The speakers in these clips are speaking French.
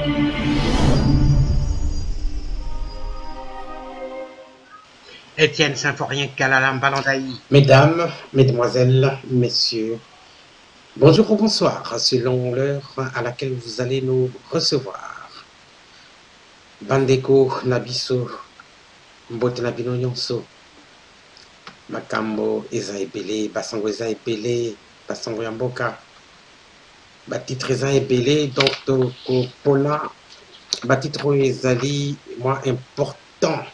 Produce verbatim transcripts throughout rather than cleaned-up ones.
Étienne Symphorien Kalalam Balandaï. Mesdames, Mesdemoiselles, Messieurs, bonjour ou bonsoir, selon l'heure à laquelle vous allez nous recevoir. Bandeko Nabiso, Mbote Nabino Nyonso, Makambo Eza Ebele, Basango Eza Ebele, Basango Yamboka, Batitre Eza Ebele, donc Pona, Batitre Ezali, moi important.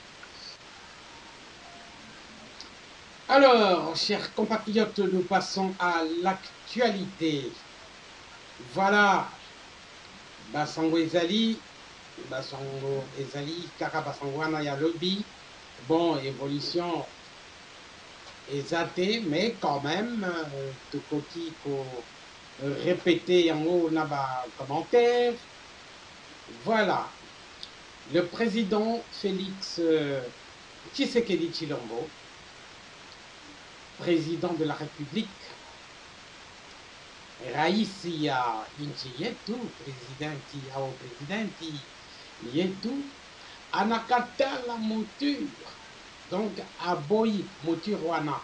Alors, chers compatriotes, nous passons à l'actualité. Voilà, Basango Ezali, Basango Ezali, Kaka Basango Anaya Lobby. Bon, évolution exatée, mais quand même, euh, tout coquille pour répéter en haut dans les commentaires. Voilà, le président Félix euh, Tshisekedi Tshilombo, président de la République, Raïsia Inchi Yetu, présidenti au présidenti Yetu, Anakata la mouture, donc Aboyi mouture wana,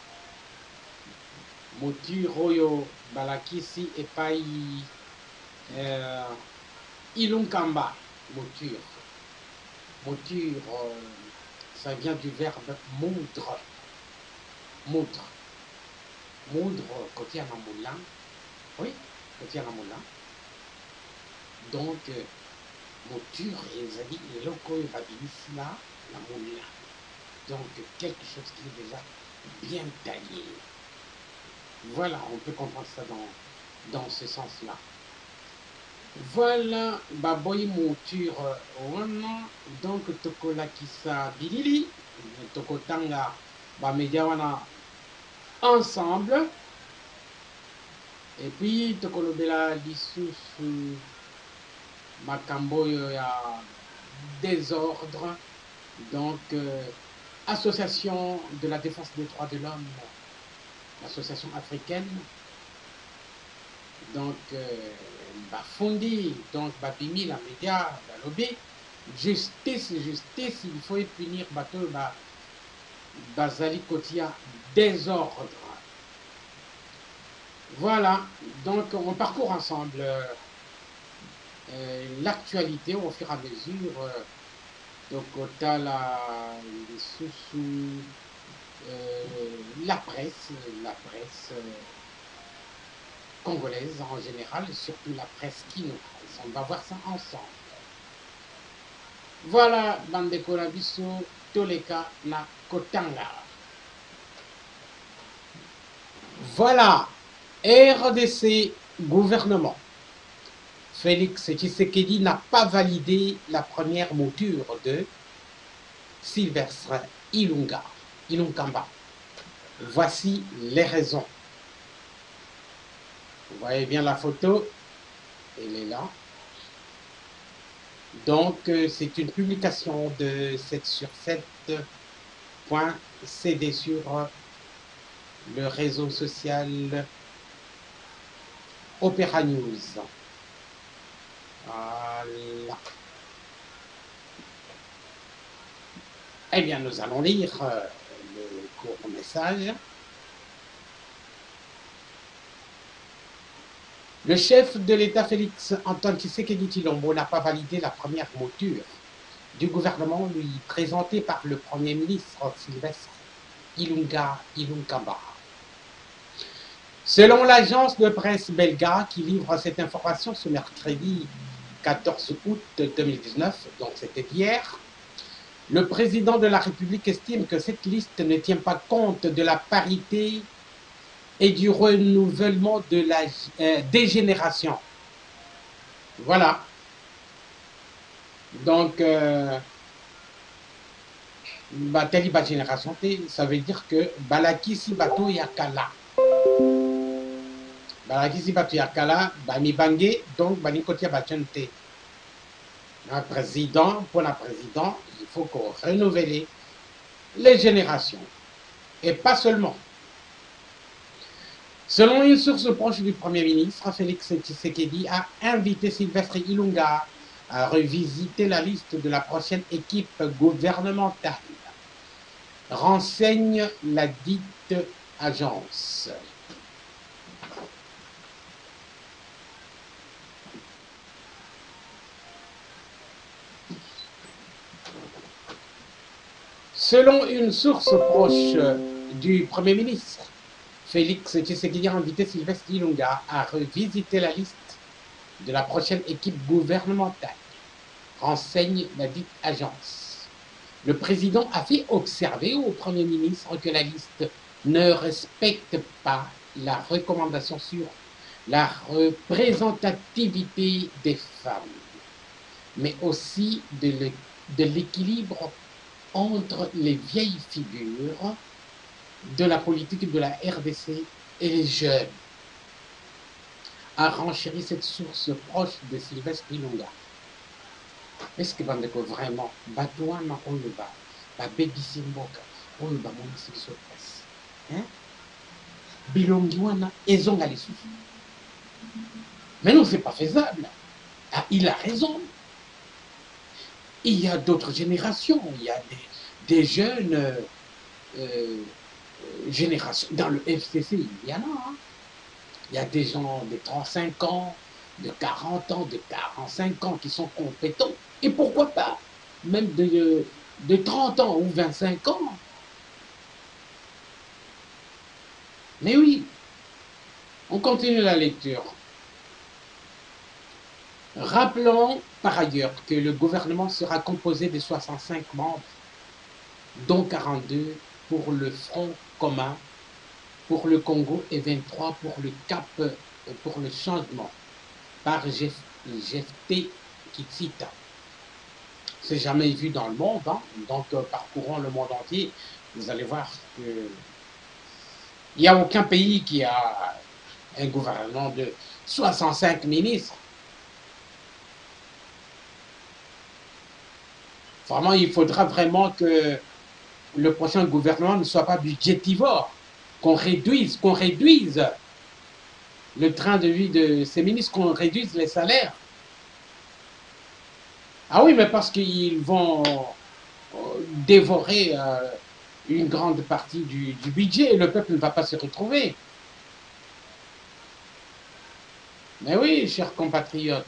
mouture oyo balakisi epai euh, Ilunkamba, mouture, mouture, euh, ça vient du verbe moudre, moudre. Moudre côté à la moulin, oui, côté à la moulin. Donc, euh, mouture et zali et loco et là, la moulin. Donc, quelque chose qui est déjà bien taillé. Voilà, on peut comprendre ça dans, dans ce sens-là. Voilà, baboy mouture wana, donc tokola kisa bilili, tokotanga ba media wana ensemble, et puis tokolobela lisusu makambo ya désordre, donc euh, association de la défense des droits de l'homme, l'association africaine, donc euh, bafundi, donc babimi la média balobi justice justice, il faut punir bato ba bazali kotia désordre. Voilà, donc on parcourt ensemble euh, l'actualité au fur et à mesure. Euh, donc on a la, sous, sous, euh, la presse, la presse euh, congolaise en général, surtout la presse qui nous presse. On va voir ça ensemble. Voilà, Bandeko Nabiso, Toleka na Kotanga. Voilà, R D C gouvernement. Félix Tshisekedi n'a pas validé la première mouture de Sylvestre Ilunga, Ilunkamba. Voici les raisons. Vous voyez bien la photo, elle est là. Donc, euh, c'est une publication de sept sur sept point c d sur le réseau social Opéra News. Voilà. Eh bien, nous allons lire euh, le court message. Le chef de l'État Félix Antoine Tshisekedi Tshilombo n'a pas validé la première mouture du gouvernement lui présentée par le Premier ministre Sylvestre Ilunga Ilunkamba. Selon l'agence de presse belga qui livre cette information ce mercredi quatorze août deux mille dix-neuf, donc c'était hier, le président de la République estime que cette liste ne tient pas compte de la parité et du renouvellement de la euh, dégénération. Voilà. Donc, euh, Bateli ba génération, ça veut dire que Balakisi Bato Yakala. Balakisi Bato Yakala, Bami Bangé, donc Bani Kotia Bachante. Un président, pour la président, il faut qu'on renouvelle les générations. Et pas seulement. Selon une source proche du Premier ministre, Félix Tshisekedi a invité Sylvestre Ilunga à revisiter la liste de la prochaine équipe gouvernementale, renseigne la dite agence. Selon une source proche du Premier ministre, Félix Tshisekedi a invité Sylvestre Ilunga à revisiter la liste de la prochaine équipe gouvernementale, renseigne la dite agence. Le président a fait observer au Premier ministre que la liste ne respecte pas la recommandation sur la représentativité des femmes, mais aussi de l'équilibre entre les vieilles figures de la politique de la R D C et les jeunes, a renchéri cette source proche de Sylvestre Ilunga. Est-ce que bandeko vraiment batouana oyo ba ba bebisi mboka oyo ba monisi biso presse, hein? Bilongi wana ezonga lisusu. Mais non, c'est pas faisable. Ah, il a raison. Il y a d'autres générations, il y a des, des jeunes euh, euh, générations. Dans le F C C, il y en a. Hein. Il y a des gens de trente-cinq ans, de quarante ans, de quarante-cinq ans qui sont compétents. Et pourquoi pas même de, de trente ans ou vingt-cinq ans. Mais oui, on continue la lecture. Rappelons par ailleurs que le gouvernement sera composé de soixante-cinq membres, dont quarante-deux pour le Front commun pour le Congo et vingt-trois pour le Cap pour le changement, par Jeff T. Kitsita. C'est jamais vu dans le monde, hein? Donc euh, parcourant le monde entier, vous allez voir que il n'y a aucun pays qui a un gouvernement de soixante-cinq ministres. Vraiment, il faudra vraiment que le prochain gouvernement ne soit pas budgétivore, qu'on réduise, qu'on réduise le train de vie de ces ministres, qu'on réduise les salaires. Ah oui, mais parce qu'ils vont dévorer euh, une grande partie du, du budget et le peuple ne va pas se retrouver. Mais oui, chers compatriotes.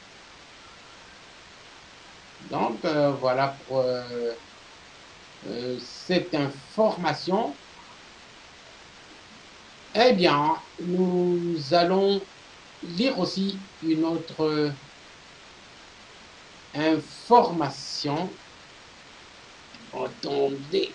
Donc, euh, voilà pour euh, euh, cette information. Eh bien, nous allons lire aussi une autre euh, information. Attendez.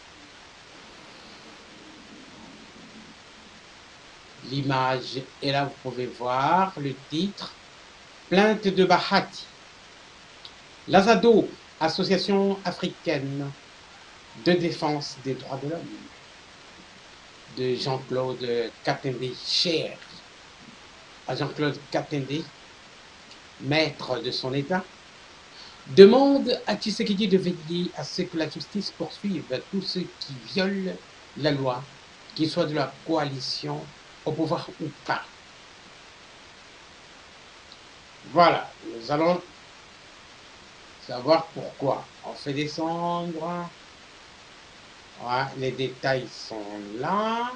L'image est là, vous pouvez voir le titre. Plainte de Bahati. L'Azado, Association africaine de défense des droits de l'homme, de Jean-Claude Katende, cher à Jean-Claude Katende, maître de son État, demande à Tshisekedi de veiller à ce que la justice poursuive tous ceux qui violent la loi, qu'ils soient de la coalition au pouvoir ou pas. Voilà, nous allons savoir pourquoi. On fait descendre. Voilà, les détails sont là.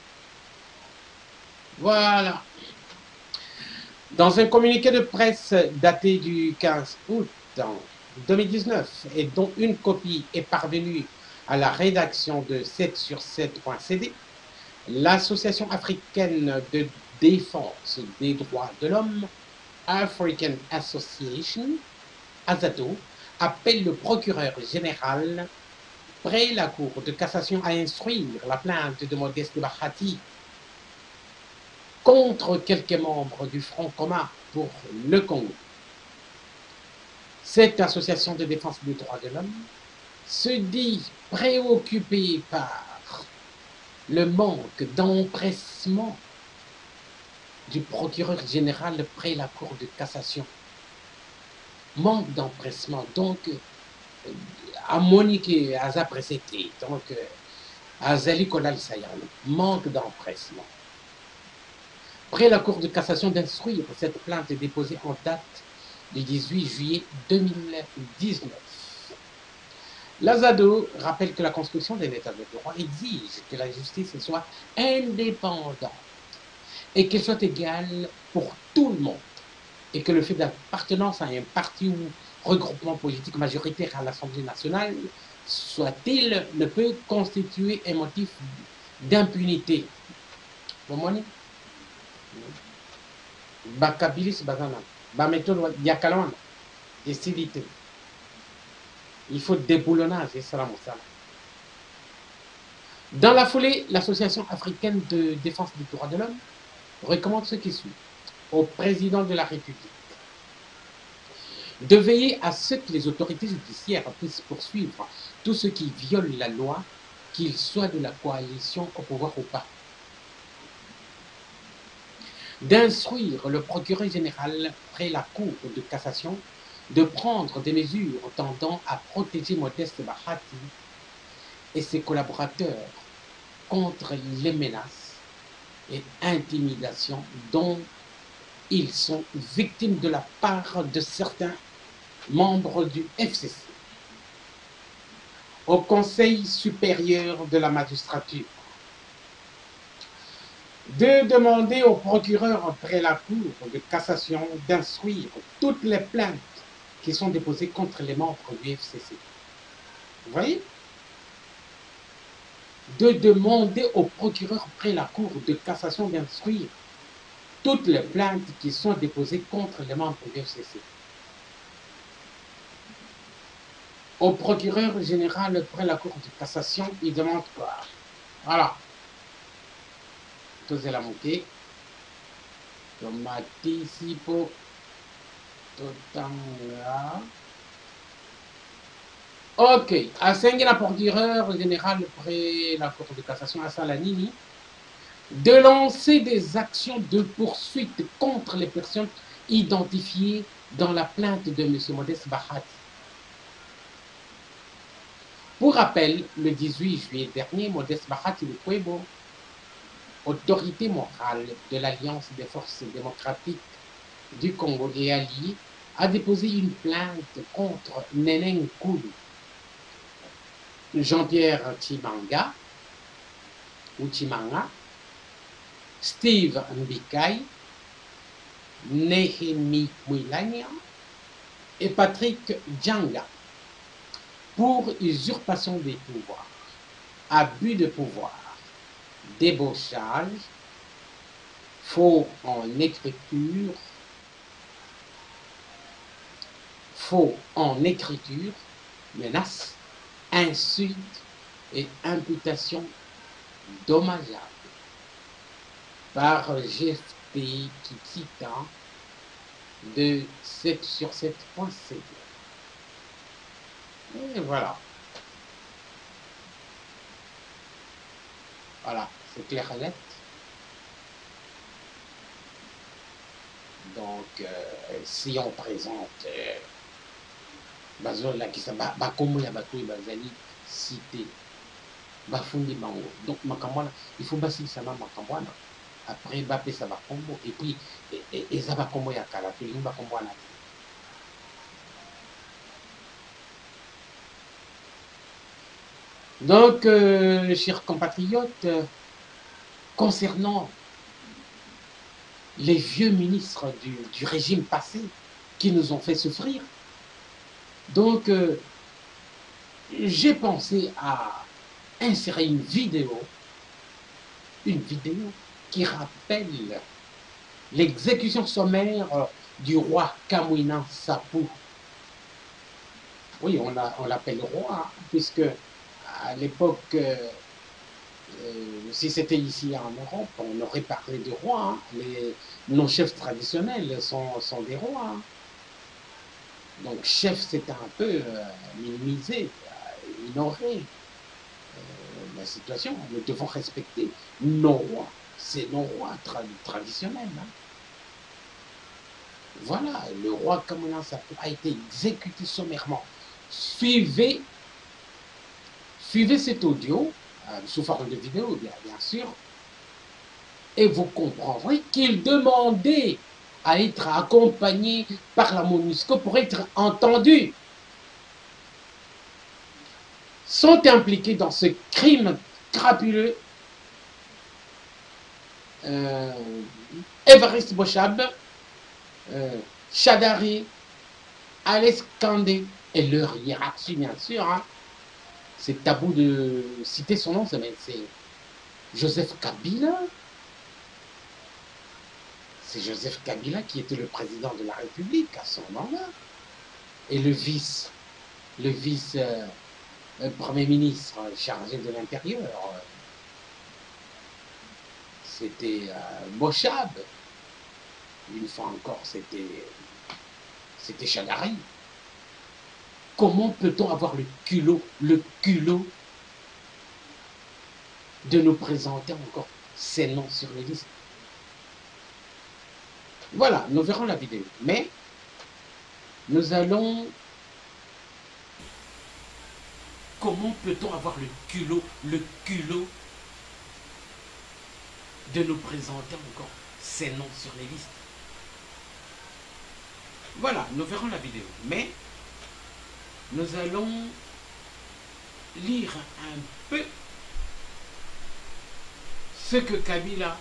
Voilà. Dans un communiqué de presse daté du quinze août deux mille dix-neuf et dont une copie est parvenue à la rédaction de sept sur sept point c d, l'Association africaine de défense des droits de l'homme, African Association, Azado, appelle le procureur général près la Cour de cassation à instruire la plainte de Modeste Bahati contre quelques membres du Front commun pour le Congo. Cette association de défense des droits de l'homme se dit préoccupée par le manque d'empressement du procureur général près la Cour de cassation. Manque d'empressement, donc à Monique à Zapressété, donc à Zali Kolal Sayan, manque d'empressement. Près la Cour de cassation d'instruire cette plainte déposée en date du dix-huit juillet deux mille dix-neuf. L'Azado rappelle que la construction d'un État de droit exige que la justice soit indépendante et qu'elle soit égale pour tout le monde, et que le fait d'appartenance à un parti ou regroupement politique majoritaire à l'Assemblée nationale, soit-il, ne peut constituer un motif d'impunité. Bomoni? Bakabilis bazana. Baméthode yakalawana. Décidité. Il faut déboulonnage et salam salam. Dans la foulée, l'Association africaine de défense des droits de l'homme recommande ce qui suit au président de la République de veiller à ce que les autorités judiciaires puissent poursuivre tout ce qui viole la loi, qu'il soit de la coalition au pouvoir ou pas. D'instruire le procureur général près la Cour de cassation de prendre des mesures tendant à protéger Modeste Bahati et ses collaborateurs contre les menaces et intimidations dont ils sont victimes de la part de certains membres du F C C. Au Conseil supérieur de la magistrature, de demander au procureur près la Cour de cassation d'instruire toutes les plaintes qui sont déposées contre les membres du F C C. Vous voyez? De demander au procureur près la Cour de cassation d'instruire toutes les plaintes qui sont déposées contre les membres du F C C. Au procureur général près la Cour de cassation, il demande quoi? Voilà. Tous la moquée. Tomatisipo. Totamula. Ok. À la procureur général près la Cour de cassation à Salanini de lancer des actions de poursuite contre les personnes identifiées dans la plainte de M. Modeste Bahati. Pour rappel, le dix-huit juillet dernier, Modeste Bahati Lukwebo, autorité morale de l'Alliance des forces démocratiques du Congo et alliés, a déposé une plainte contre Neneng Koulou, Jean-Pierre Chimanga, ou Chimanga, Steve Mbikai, Nehemi Mwilania et Patrick Djanga pour usurpation des pouvoirs, abus de pouvoir, débauchage, faux en écriture, faux en écriture, menaces, insultes et imputations dommageables par G F P Kitita de sept sur sept point C D. Et voilà. Voilà, c'est clair et net. Donc, euh, si on présente euh, Bazola qui s'est bakomo ya bato bazali cité bafundi bango. Donc makamwana, il faut basi sama makamwana. Après bapé ça va combo et puis et ça va combo ya kala puis on va combo na. Donc, euh, chers compatriotes, euh, concernant les vieux ministres du, du régime passé qui nous ont fait souffrir, donc euh, j'ai pensé à insérer une vidéo, une vidéo qui rappelle l'exécution sommaire du roi Kamwina Sapou. Oui, on l'appelle on roi, hein, puisque à l'époque, euh, euh, si c'était ici en Europe, on aurait parlé de roi. Hein. Les, nos chefs traditionnels sont, sont des rois. Hein. Donc chef, c'était un peu euh, minimisé, euh, ignoré euh, la situation. Nous devons respecter nos rois. C'est nos rois tra traditionnels. Hein. Voilà, le roi Kamwina Sapou a été exécuté sommairement. Suivez Suivez cet audio, euh, sous forme de vidéo, bien, bien sûr, et vous comprendrez qu'il demandait à être accompagnés par la MONUSCO pour être entendus, sont impliqués dans ce crime crapuleux. Euh, Évariste Bochab, euh, Chadari, Alex Kandé et leur hiérarchie, bien sûr. Hein. C'est tabou de citer son nom, mais c'est Joseph Kabila. C'est Joseph Kabila qui était le président de la République à ce moment-là. Et le vice, le vice euh, euh, Premier ministre chargé de l'Intérieur, euh, c'était euh, Bochab. Une fois encore, c'était c'était Chagari. Comment peut-on avoir le culot, le culot de nous présenter encore ces noms sur les listes? Voilà, nous verrons la vidéo. Mais nous allons... Comment peut-on avoir le culot, le culot de nous présenter encore ces noms sur les listes? Voilà, nous verrons la vidéo. Mais nous allons lire un peu ce que Kabila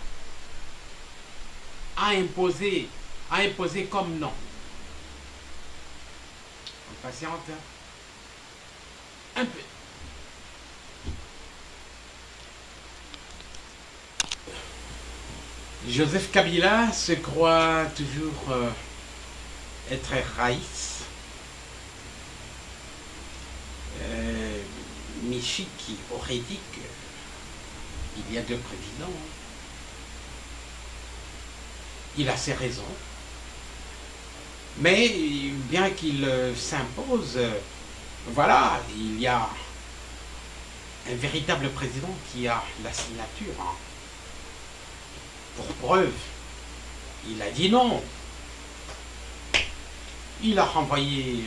a imposé, a imposé comme nom. On patiente un peu. Joseph Kabila se croit toujours euh, être Raïs. Euh, Michiki aurait dit qu'il y a deux présidents. Il a ses raisons. Mais bien qu'il euh, s'impose, euh, voilà, il y a un véritable président qui a la signature. Hein. Pour preuve, il a dit non. Il a renvoyé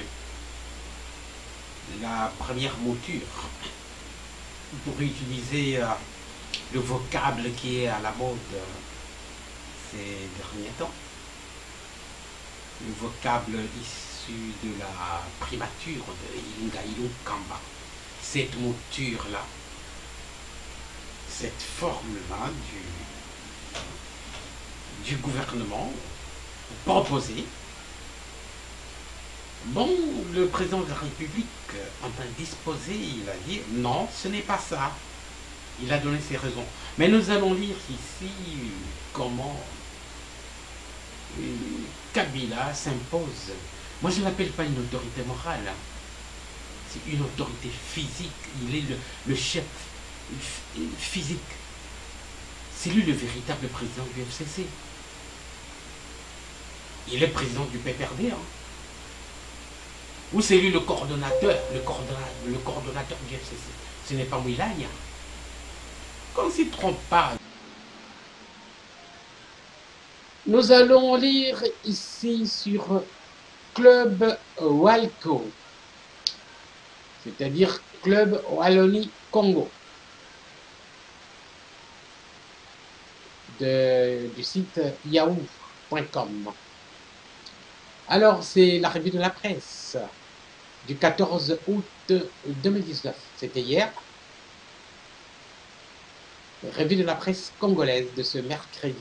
la première mouture pour utiliser euh, le vocable qui est à la mode euh, ces derniers temps. Le vocable issu de la primature de Ilunga Ilunkamba. Cette mouture-là, cette forme-là du, du gouvernement proposé. Bon, le président de la République, en train de disposer, il a dit non, ce n'est pas ça. Il a donné ses raisons. Mais nous allons lire ici comment euh, Kabila s'impose. Moi, je ne l'appelle pas une autorité morale. Hein. C'est une autorité physique. Il est le, le chef physique. C'est lui le véritable président du F C C. Il est président du P P R D. Hein. Ou c'est lui le coordonnateur, le coordonnateur, le coordonnateur du F C C. Ce n'est pas Mouilagna. Qu'on ne s'y trompe pas. Nous allons lire ici sur Club Walco, c'est-à-dire Club Wallonie-Congo, du site yahoo point com. Alors, c'est la revue de la presse du quatorze août deux mille dix-neuf, c'était hier. Revue de la presse congolaise de ce mercredi.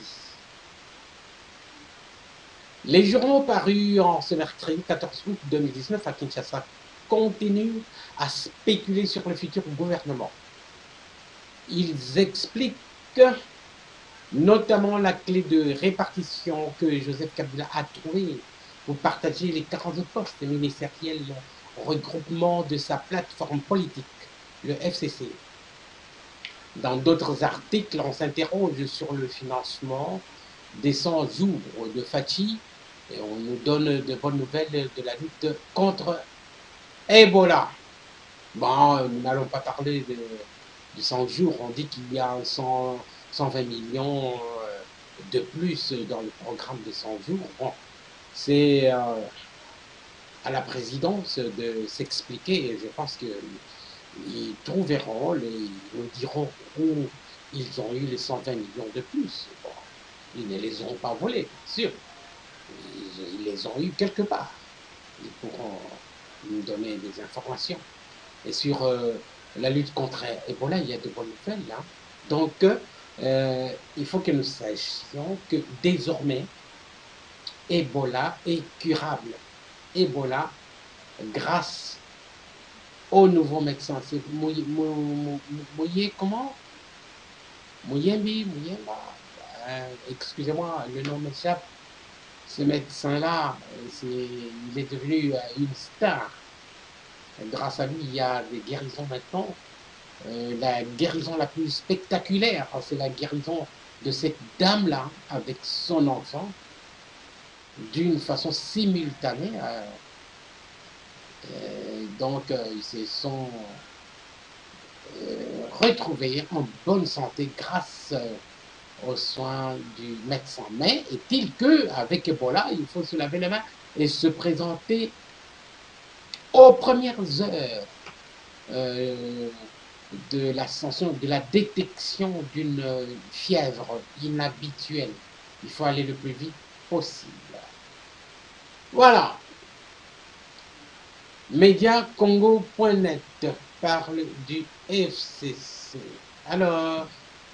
Les journaux parus en ce mercredi quatorze août deux mille dix-neuf à Kinshasa continuent à spéculer sur le futur gouvernement. Ils expliquent notamment la clé de répartition que Joseph Kabila a trouvée pour partager les quarante postes ministériels regroupement de sa plateforme politique, le F C C. Dans d'autres articles, on s'interroge sur le financement des cent jours de Fachi et on nous donne de bonnes nouvelles de la lutte contre Ebola. Bon, nous n'allons pas parler de, de cent jours, on dit qu'il y a cent, cent vingt millions de plus dans le programme de cent jours. Bon, c'est euh, à la présidence de s'expliquer et je pense que ils trouveront, les, ils nous diront où ils ont eu les cent vingt millions de plus. Bon, ils ne les ont pas volés, bien sûr. ils les ont eus quelque part. Ils pourront nous donner des informations. Et sur euh, la lutte contre Ebola, il y a de bonnes nouvelles. Hein. Donc, euh, il faut que nous sachions que désormais, Ebola est curable. Ebola, grâce aux nouveaux médecins. C'est Mouye, Mouye, comment Mouyembi, Mouyemba. Euh, Excusez-moi, le nom m'échappe. Ce médecin-là, il est devenu une star. Grâce à lui, il y a des guérisons maintenant. Euh, la guérison la plus spectaculaire, c'est la guérison de cette dame-là avec son enfant d'une façon simultanée. Euh, euh, donc, euh, ils se sont euh, retrouvés en bonne santé grâce euh, aux soins du médecin. Mais est-il qu'avec Ebola, il faut se laver les mains et se présenter aux premières heures euh, de l'ascension, de la détection d'une fièvre inhabituelle. Il faut aller le plus vite possible. Voilà. Média Congo point net parle du F C C. Alors,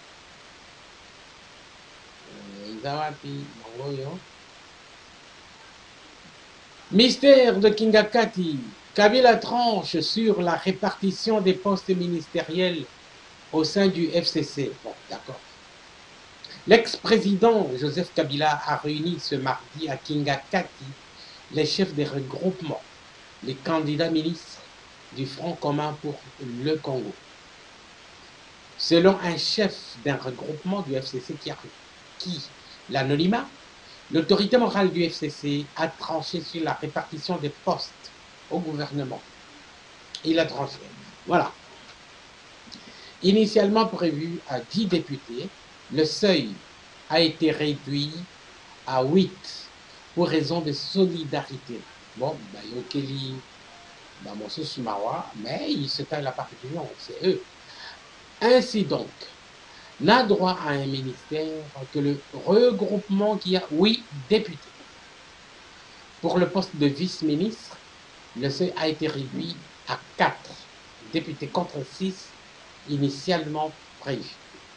mystère de Kingakati. Kabila tranche sur la répartition des postes ministériels au sein du F C C. Bon, d'accord. L'ex-président Joseph Kabila a réuni ce mardi à Kingakati les chefs des regroupements, les candidats ministres du Front commun pour le Congo. Selon un chef d'un regroupement du F C C qui a requis l'anonymat, l'autorité morale du F C C a tranché sur la répartition des postes au gouvernement. Il a tranché. Voilà. Initialement prévu à dix députés, le seuil a été réduit à huit pour raison de solidarité. Bon, bah, Yokeli, bah, Monso Sumawa, mais ils se taillent la partie du nom, c'est eux. Ainsi donc, n'a droit à un ministère que le regroupement qui a huit députés. Pour le poste de vice-ministre, le seuil a été réduit à quatre députés contre six initialement prévus.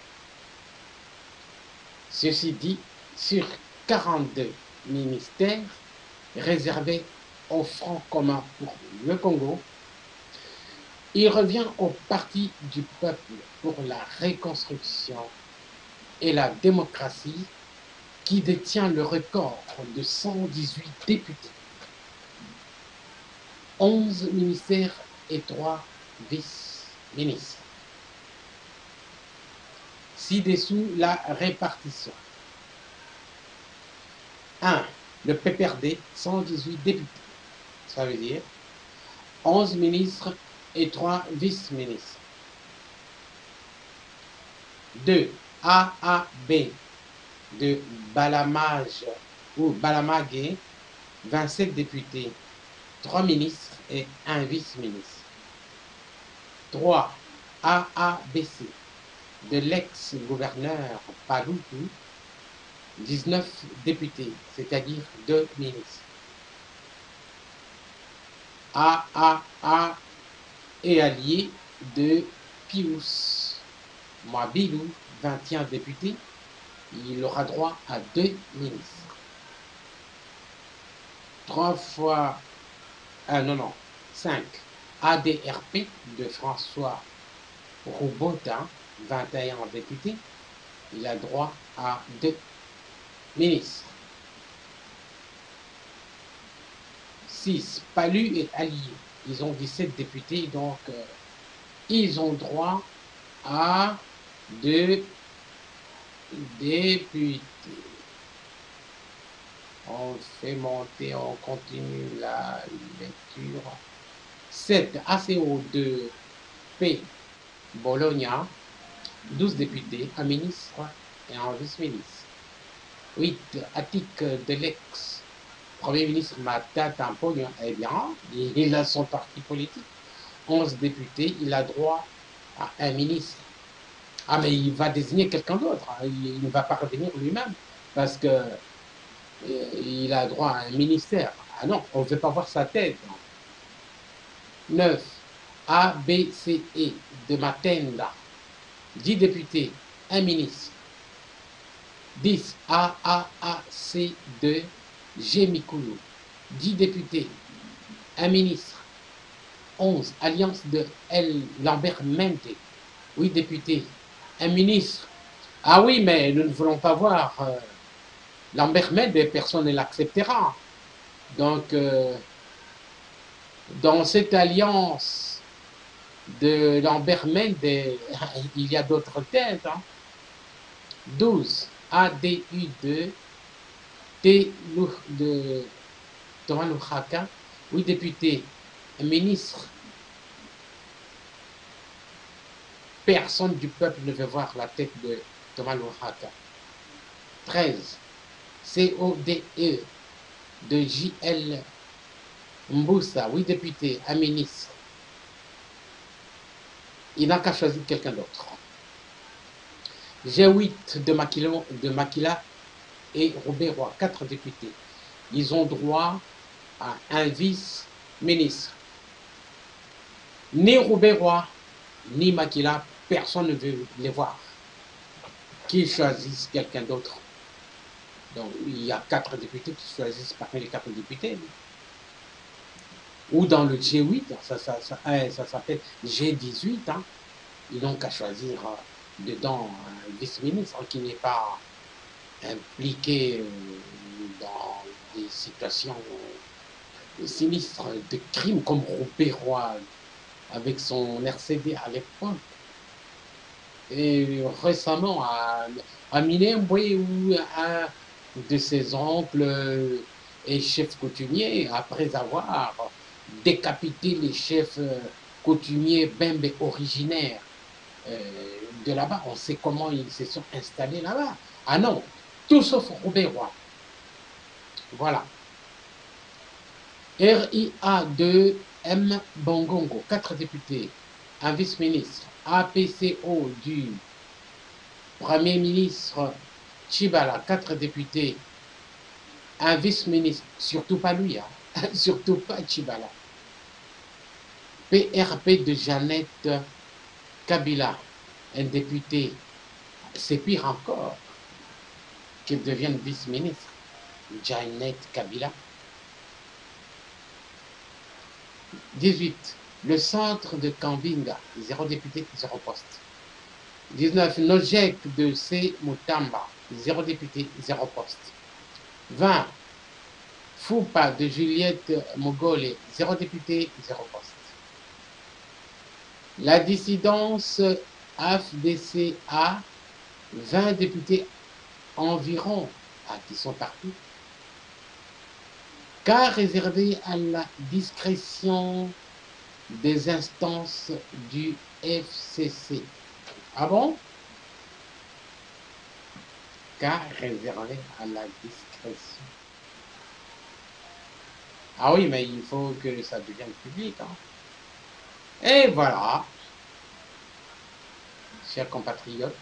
Ceci dit, sur quarante-deux ministères réservés au Front commun pour le Congo, il revient au Parti du peuple pour la reconstruction et la démocratie qui détient le record de cent dix-huit députés, onze ministères et trois vice-ministres. Ci-dessous la répartition. un. Le P P R D, cent dix-huit députés. Ça veut dire onze ministres et trois vice-ministres. deux. A A B de Balamage ou Balamagé, vingt-sept députés, trois ministres et un vice-ministre. trois. A A B C de l'ex-gouverneur Paloutou, dix-neuf députés, c'est-à-dire deux ministres. A A A et allié de Pius Mwabilou, vingt et un députés, il aura droit à deux ministres. trois fois, ah non, non, cinq. A D R P de François Roubotin, vingt et un députés, il a droit à deux ministres. six. Palu et alliés, ils ont dix-sept députés, donc euh, ils ont droit à deux députés. On fait monter, on continue la lecture. sept. A C O deux P Bologna, douze députés, un ministre et un vice-ministre. huit. Attic de l'ex-premier ministre Mata Tampogna, eh bien, il a son parti politique. onze députés, il a droit à un ministre. Ah, mais il va désigner quelqu'un d'autre, hein. Il ne va pas revenir lui-même, parce que il a droit à un ministère. Ah non, on ne veut pas voir sa tête. neuf. A, B, C, E de Matenda. dix députés, un ministre. dix. A, A, A, C, de G, Mikulu. dix députés, un ministre. onze. Alliance de L, Lambert Mende. huit députés, un ministre. Ah oui, mais nous ne voulons pas voir euh, Lambert Mende, personne ne l'acceptera. Donc, euh, dans cette alliance de Lambert Mende, il y a d'autres têtes. Hein. douze. A D U deux, T de Thomas Loukhaka, huit députés, un ministre. Personne du peuple ne veut voir la tête de Thomas Loukhaka. treize. C O D E de J L Mboussa, huit députés, un ministre. Il n'a qu'à choisir quelqu'un d'autre. G huit de Makila, de Makila et Robert Roy, quatre députés. Ils ont droit à un vice-ministre. Ni Robert Roy, ni Makila, personne ne veut les voir. Qu'ils choisissent quelqu'un d'autre. Donc, il y a quatre députés qui choisissent parmi les quatre députés. Ou dans le G huit, ça, ça, ça, ça s'appelle G dix-huit, hein. Ils n'ont qu'à choisir euh, dedans un vice-ministre qui n'est pas impliqué euh, dans des situations euh, sinistres de crimes comme Robert Roy avec son R C D à l'époque. Et récemment, à, à Minembwe, où un de ses oncles est chef coutumier, après avoir décapité les chefs coutumiers Bembe originaires euh, de là-bas. On sait comment ils se sont installés là-bas. Ah non, tout sauf Robert Roy. Voilà. R I A deux M Bongongo, quatre députés, un vice-ministre. A P C O du Premier ministre Tchibala, quatre députés, un vice-ministre, surtout pas lui, hein, surtout pas Tchibala. P R P de Jeannette Kabila, un député, c'est pire encore, qu'il devienne vice-ministre, Jeannette Kabila. dix-huit. Le centre de Kambinga, zéro député, zéro poste. dix-neuf. Nojek de C. Mutamba, zéro député, zéro poste. vingt. Foupa de Juliette Mogole, zéro député, zéro poste. La dissidence A F D C A, vingt députés environ, ah, qui sont partis. Cas réservé à la discrétion des instances du F C C. Ah bon? Cas réservé à la discrétion. Ah oui, mais il faut que ça devienne public. Hein. Et voilà, chers compatriotes,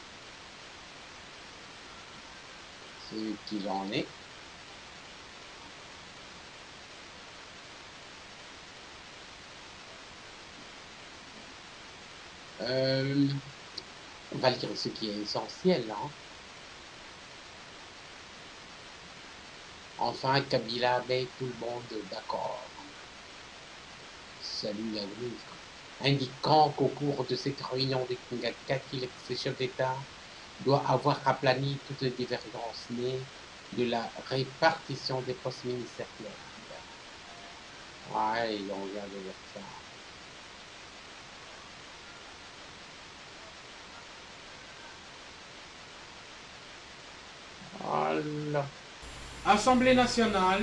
ce qu'il en est. Euh, on va lire ce qui est essentiel. Hein. Enfin, Kabila met tout le monde d'accord. Salut la ministre. Indiquant qu'au cours de cette réunion de Kingaka, le chef d'État doit avoir aplani toute divergence née de la répartition des postes ministériels. Ouais, on vient de dire ça. Voilà. Assemblée nationale,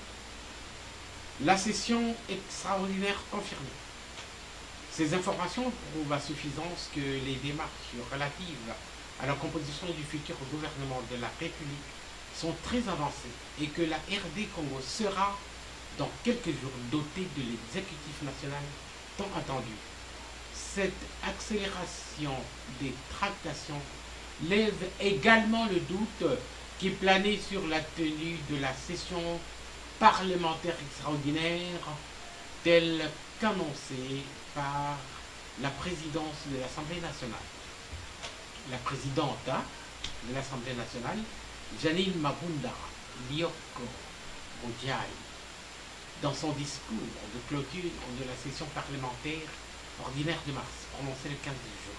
la session extraordinaire confirmée. Ces informations prouvent à suffisance que les démarches relatives à la composition du futur gouvernement de la République sont très avancées et que la R D Congo sera dans quelques jours dotée de l'exécutif national tant attendu. Cette accélération des tractations lève également le doute qui planait sur la tenue de la session parlementaire extraordinaire telle qu'annoncée par la présidence de l'Assemblée nationale. La présidente hein, de l'Assemblée nationale, Janine Mabunda Lioko Ojai, dans son discours de clôture de la session parlementaire ordinaire de mars, prononcé le quinze juin.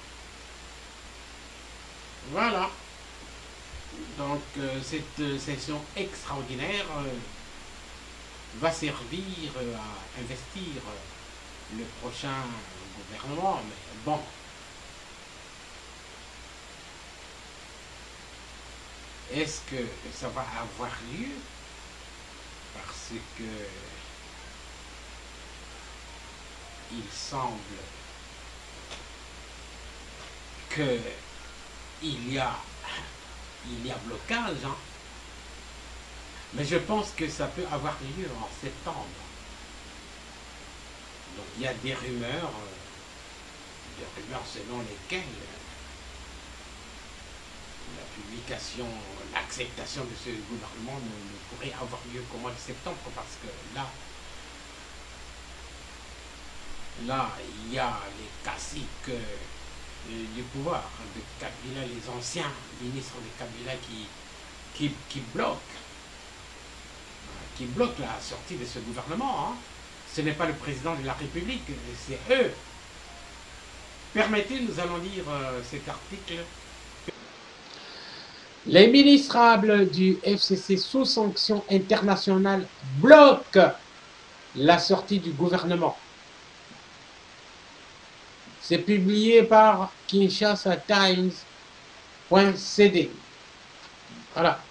Voilà. Donc euh, cette euh, session extraordinaire euh, va servir euh, à investir euh, le prochain gouvernement, mais bon. Est-ce que ça va avoir lieu? Parce que il semble que il y a il y a blocage, hein. Mais je pense que ça peut avoir lieu en septembre. Donc il y a des rumeurs, euh, des rumeurs selon lesquelles la publication, l'acceptation de ce gouvernement ne, ne pourrait avoir lieu qu'au mois de septembre, parce que là, là, il y a les classiques euh, du pouvoir de Kabila, les anciens ministres de Kabila qui, qui, qui bloquent, qui bloquent la sortie de ce gouvernement. Hein. Ce n'est pas le président de la République, c'est eux. Permettez, nous allons lire euh, cet article. Les ministrables du F C C sous sanction internationale bloquent la sortie du gouvernement. C'est publié par Kinshasa Times point C D. Voilà.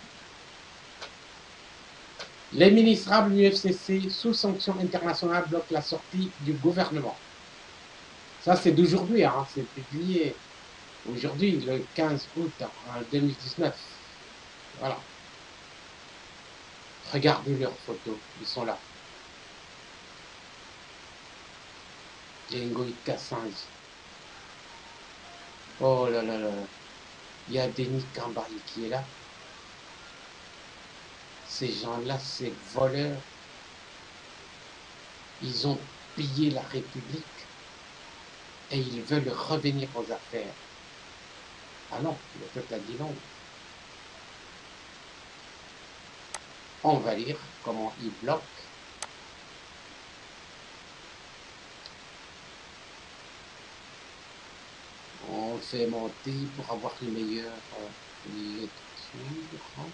Les ministrables du F C C sous sanction internationale bloquent la sortie du gouvernement. Ça, c'est d'aujourd'hui, hein, c'est publié aujourd'hui, le quinze août deux mille dix-neuf. Voilà. Regardez leurs photos, ils sont là. Ngoï Kassange. Oh là là là. Il y a Denis Kambari qui est là. Ces gens-là, ces voleurs, ils ont pillé la République et ils veulent revenir aux affaires. Ah non, le peuple a dit non. On va lire comment ils bloquent. On fait monter pour avoir une meilleure euh, lecture. Hein.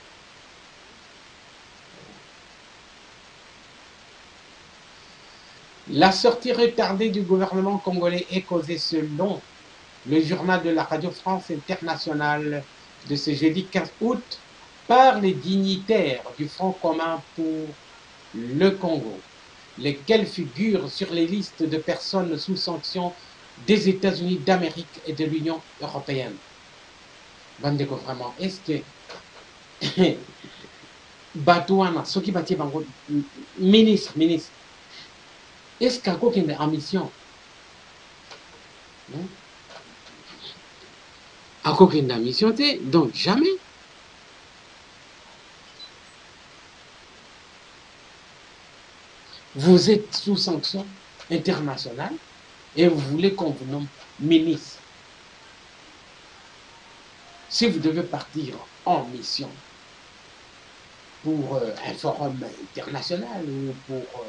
La sortie retardée du gouvernement congolais est causée selon le journal de la Radio France Internationale de ce jeudi quinze août par les dignitaires du Front commun pour le Congo, lesquels figurent sur les listes de personnes sous sanction des États-Unis d'Amérique et de l'Union européenne. Bandeko, vraiment, est-ce que Batouana, ce qui bâtit Bango, ministre, ministre, est-ce qu'à quoi qu'il est en mission? À quoi qu'il est en mission, donc jamais. Vous êtes sous sanction internationale et vous voulez qu'on vous nomme ministre. Si vous devez partir en mission pour euh, un forum international ou pour euh,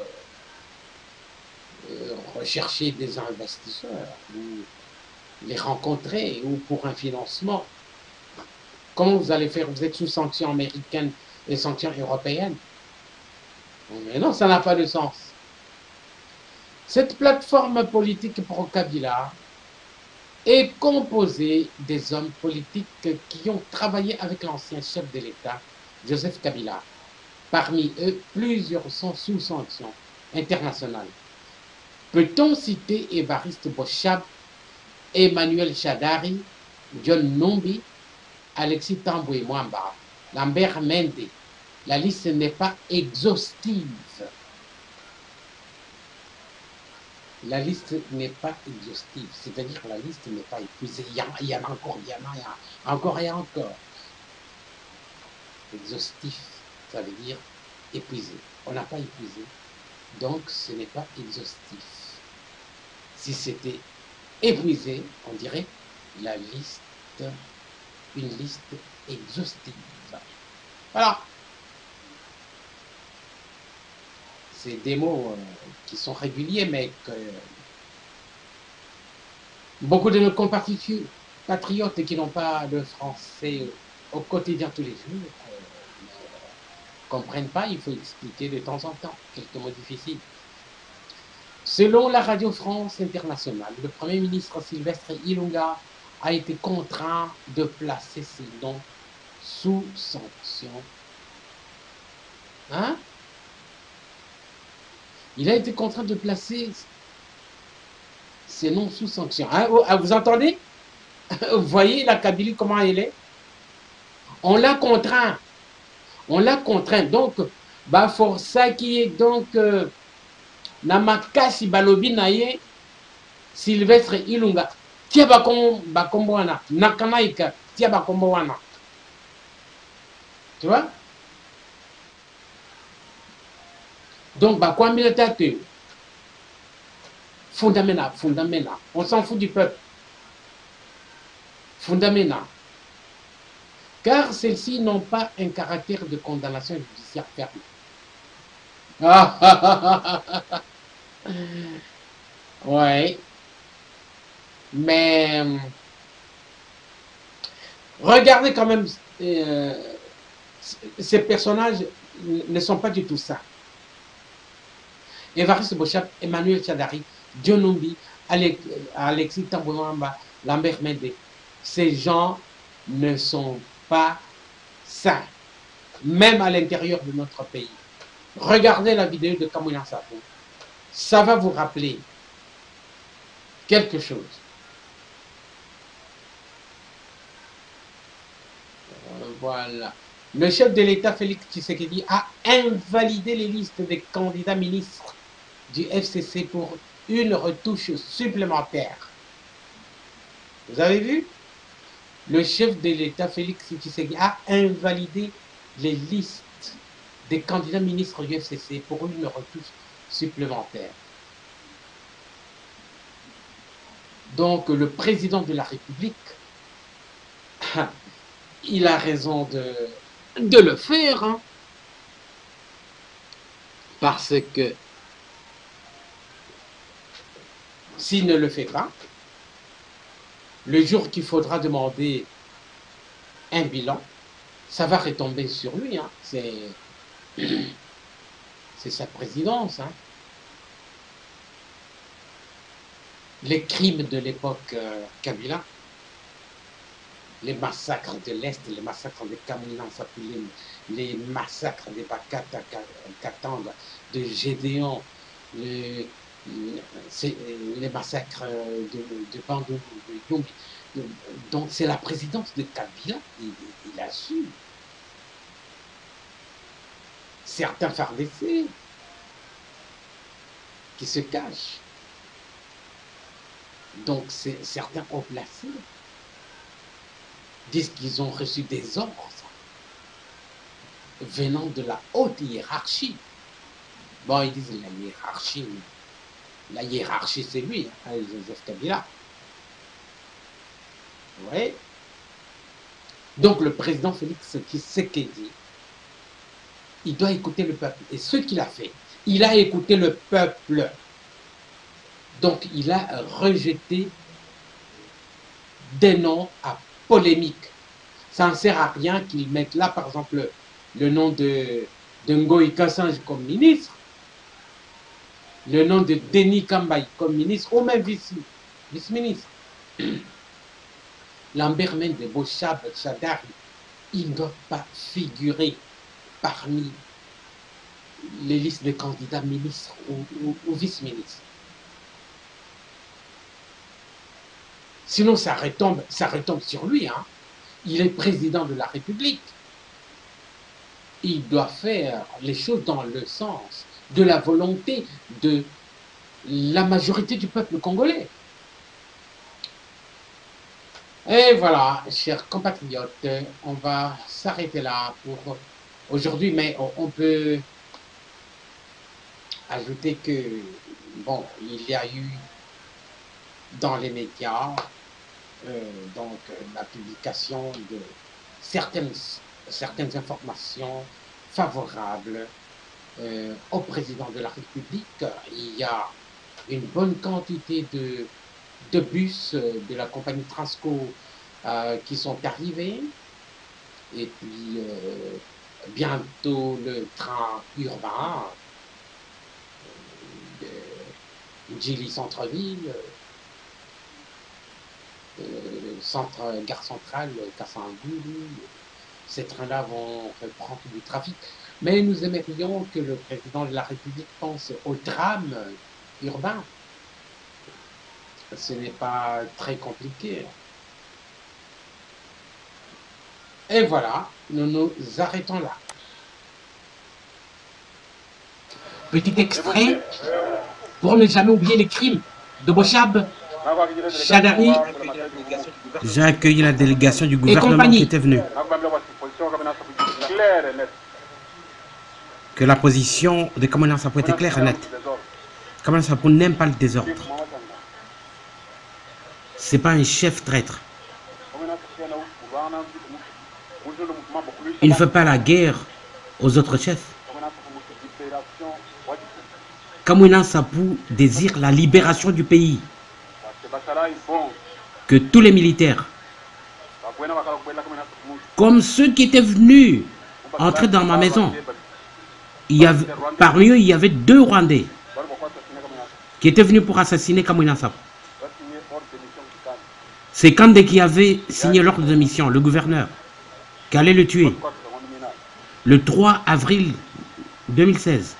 euh, rechercher des investisseurs ou les rencontrer ou pour un financement, comment vous allez faire? Vous êtes sous sanction américaine et sanctions européennes. Mais non, ça n'a pas de sens. Cette plateforme politique pro-Kabila est composée des hommes politiques qui ont travaillé avec l'ancien chef de l'État, Joseph Kabila. Parmi eux, plusieurs sont sous sanction internationale. Peut-on citer Évariste Boshab, Emmanuel Chadari, John Numbi, Alexis Tamboué Mwamba, Lambert Mende? La liste n'est pas exhaustive. La liste n'est pas exhaustive, c'est-à-dire que la liste n'est pas épuisée. Il y, en, il y en a encore, il y en a, il y en a encore et encore. Exhaustif, ça veut dire épuisé. On n'a pas épuisé, donc ce n'est pas exhaustif. Si c'était épuisé, on dirait la liste, une liste exhaustive. Voilà. C'est des mots euh, qui sont réguliers, mais que beaucoup de nos compatriotes qui n'ont pas le français au quotidien tous les jours euh, ne comprennent pas. Il faut expliquer de temps en temps quelques mots difficiles. Selon la Radio France Internationale, le Premier ministre Sylvestre Ilunga a été contraint de placer ses noms sous sanction. Hein? Il a été contraint de placer ses noms sous sanction. Hein? Vous entendez? Vous voyez la Kabylie, comment elle est? On l'a contraint. On l'a contraint. Donc, bah, for ça qui est donc... Euh, Namakasi balobi naye Sylvestre Ilunga tia bakombo bakombo wana nakanaika tia bakombo wana, tu vois. Donc bakwambila tate fondamena fondamena, on s'en fout du peuple, fondamena, car celles-ci n'ont pas un caractère de condamnation judiciaire ferme. Ah, ah, ah, ah, ah. Ouais, mais regardez quand même, euh, ces personnages ne sont pas du tout ça. Évariste Bochap, Emmanuel Tchadari, Dionombi, Alex, Alexis Tambouamba, Lambert Mende, ces gens ne sont pas sains, même à l'intérieur de notre pays. Regardez la vidéo de Kamouyan Sapou. Ça va vous rappeler quelque chose. Voilà. Le chef de l'État, Félix Tshisekedi, a invalidé les listes des candidats ministres du F C C pour une retouche supplémentaire. Vous avez vu? Le chef de l'État, Félix Tshisekedi, a invalidé les listes des candidats ministres du F C C pour une retouche supplémentaire. Donc le président de la République, il a raison de, de le faire, hein, parce que s'il ne le fait pas, le jour qu'il faudra demander un bilan, ça va retomber sur lui, hein. C'est c'est sa présidence, hein. Les crimes de l'époque euh, Kabila, les massacres de l'Est, les massacres de Kamina, les massacres de Bakata, Katanga, de Gédéon, les, les massacres de, de Bandou, de Yombi. Donc c'est la présidence de Kabila, il, il a su. Certains F A R D C qui se cachent. Donc certains haut placés disent qu'ils ont reçu des ordres venant de la haute hiérarchie. Bon, ils disent la hiérarchie. La hiérarchie, c'est lui, hein, Joseph Kabila. Vous voyez? Donc le président Félix Tshisekedi, il doit écouter le peuple. Et ce qu'il a fait, il a écouté le peuple. Donc il a rejeté des noms à polémique. Ça ne sert à rien qu'ils mettent là, par exemple, le nom de, de Ngoï Kassange comme ministre, le nom de Denis Kambaï comme ministre, ou même vice-ministre. Lambert Mende, Bochab, Tchadari, ils ne doivent pas figurer parmi les listes de candidats ministres ou, ou, ou vice-ministres. Sinon, ça retombe, ça retombe sur lui. Hein. Il est président de la République. Il doit faire les choses dans le sens de la volonté de la majorité du peuple congolais. Et voilà, chers compatriotes, on va s'arrêter là pour aujourd'hui, mais on peut ajouter que, bon, il y a eu dans les médias, euh, donc, la publication de certaines, certaines informations favorables euh, au président de la République. Il y a une bonne quantité de, de bus de la compagnie Transco euh, qui sont arrivés. Et puis, euh, bientôt, le train urbain de Djili Centre-Ville, euh, centre, gare centrale, Kassangoulou. Ces trains-là vont reprendre du trafic. Mais nous aimerions que le président de la République pense au drame urbain. Ce n'est pas très compliqué. Et voilà, nous nous arrêtons là. Petit extrait pour ne jamais oublier les crimes de Bochab, Chadari. J'ai accueilli la délégation du gouvernement qui était venue. Que la position de Kamwina Nsapou était claire et nette. Kamwina Nsapou n'aime pas le désordre. C'est pas un chef traître. Il ne fait pas la guerre aux autres chefs. Kamwina Nsapou désire la libération du pays. Que tous les militaires, comme ceux qui étaient venus entrer dans ma maison, il y avait, parmi eux, il y avait deux Rwandais qui étaient venus pour assassiner Kamwina Nsapou. C'est Kandé qui avait signé l'ordre de mission, le gouverneur, qui allait le tuer, le trois avril deux mille seize.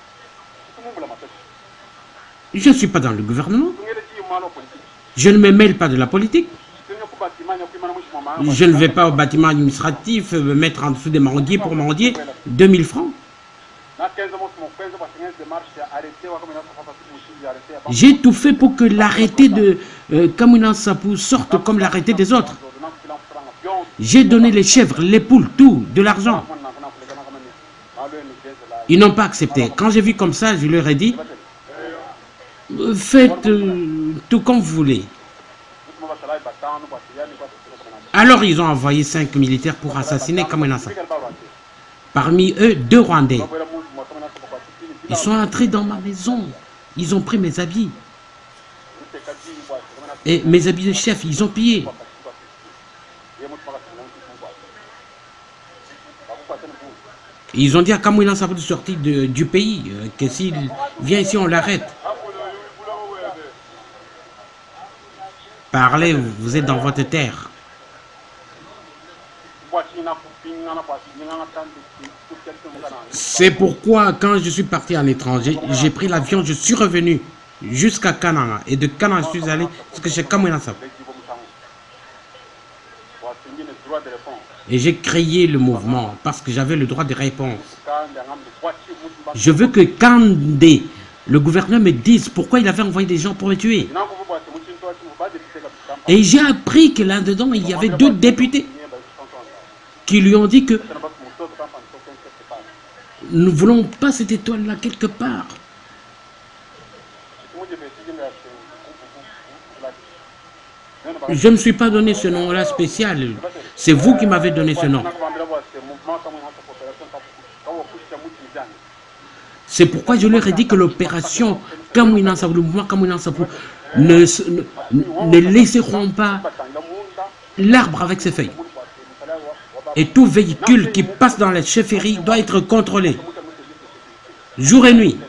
Je ne suis pas dans le gouvernement. Je ne me mêle pas de la politique. Je ne vais pas au bâtiment administratif me mettre en dessous des mendiers pour mendier deux mille francs. J'ai tout fait pour que l'arrêté de euh, Kamwina Nsapou sorte comme l'arrêté des autres. J'ai donné les chèvres, les poules, tout, de l'argent. Ils n'ont pas accepté. Quand j'ai vu comme ça, je leur ai dit, faites euh, tout comme vous voulez. Alors ils ont envoyé cinq militaires pour assassiner Kamwina Nsapou. Parmi eux, deux Rwandais. Ils sont entrés dans ma maison. Ils ont pris mes habits. Et mes habits de chef, ils ont pillé. Ils ont dit à Kamwina Nsapou de sortir de, du pays, euh, que s'il vient ici, on l'arrête. Parlez, vous êtes dans votre terre. C'est pourquoi, quand je suis parti à l'étranger, j'ai pris l'avion, je suis revenu jusqu'à Kananga. Et de Kananga, je suis allé jusqu'à chez Kamwina Nsapou. Et j'ai créé le mouvement parce que j'avais le droit de réponse. Je veux que Kandé, le gouverneur, me dise pourquoi il avait envoyé des gens pour me tuer. Et j'ai appris que là-dedans, il y avait deux députés qui lui ont dit que nous ne voulons pas cette étoile-là quelque part. Je ne me suis pas donné ce nom-là spécial. C'est vous qui m'avez donné ce nom. C'est pourquoi je leur ai dit que l'opération Kamwina Nsapou, le mouvement Kamwina Nsapou, ne, ne, ne laisseront pas l'arbre avec ses feuilles. Et tout véhicule qui passe dans la chefferie doit être contrôlé, jour et nuit.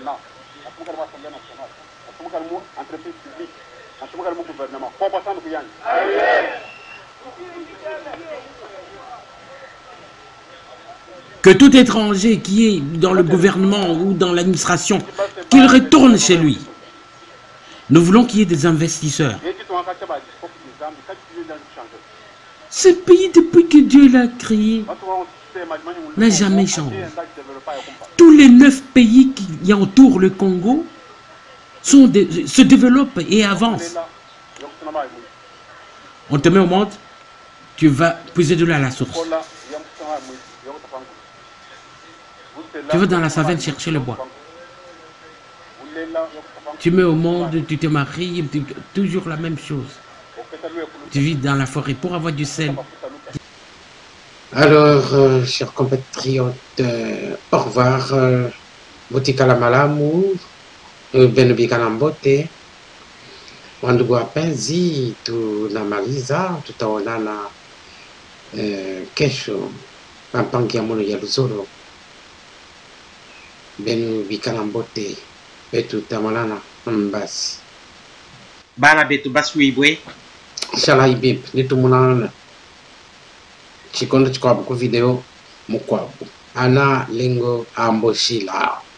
Que tout étranger qui est dans le gouvernement ou dans l'administration, qu'il retourne chez lui. Nous voulons qu'il y ait des investisseurs. Ce pays, depuis que Dieu l'a créé, n'a jamais changé. Tous les neuf pays qui entourent le Congo sont de, se développent et avancent. On te met au monde, tu vas puiser de l'eau à la source. Tu vas dans la savane chercher le bois. Tu mets au monde, tu te maries, tu- toujours la même chose. Tu vis dans la forêt pour avoir du sel. Alors, euh, chers compatriotes, euh, au revoir. Euh, Boutika la malamu, euh, benubika na mbote. Wandugu wapenzi, tunamaliza, tutaonana eh, kesho pampangia mono ya Luzoro. Benubika na mbote, betu tamonana mbasi. Bana betu basuibwe. Inshallah ibib, nitumunana. Chikondo chikwabu ku video mukwabu. Ana lengo amboshila.